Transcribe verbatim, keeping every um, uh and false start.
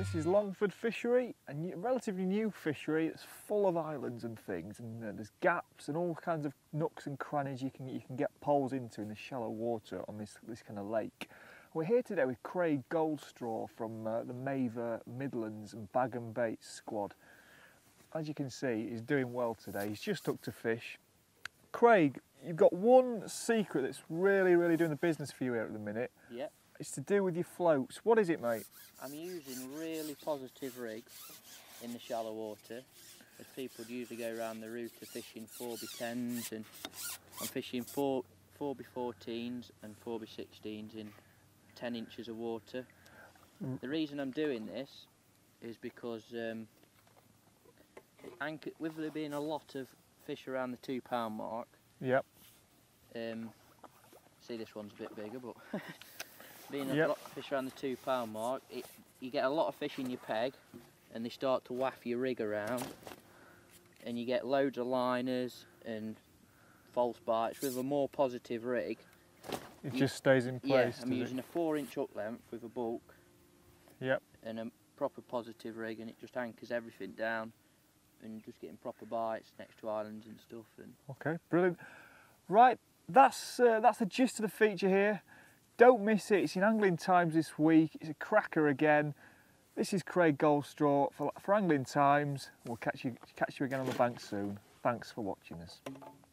This is Longford Fishery, a new, relatively new fishery. It's full of islands and things, and uh, there's gaps and all kinds of nooks and crannies you can you can get poles into in the shallow water on this this kind of lake. We're here today with Craig Goldstraw from uh, the Maver Midlands and Bag and Bait squad. As you can see, he's doing well today. He's just hooked a fish. Craig, you've got one secret that's really, really doing the business for you here at the minute. Yep. It's to do with your floats. What is it, mate? I'm using really positive rigs in the shallow water, as people usually go around the route of fishing four by tens, and I'm fishing four by fourteens and four by sixteens in ten inches of water. Mm. The reason I'm doing this is because um, anchor, with there being a lot of fish around the two pound mark. Yep. Um, see, this one's a bit bigger, but being a yep. lot of fish around the two pound mark, it, you get a lot of fish in your peg, and they start to waft your rig around, and you get loads of liners and false bites. With a more positive rig, it you, just stays in place. Yeah, I'm using it? a four inch hook length with a bulk. Yep. And a proper positive rig, and it just anchors everything down, and just getting proper bites next to islands and stuff. And okay, brilliant. Right, that's uh, that's the gist of the feature here. Don't miss it. It's in Angling Times this week. It's a cracker again. This is Craig Goldstraw for, for Angling Times. We'll catch you catch you again on the bank soon. Thanks for watching us.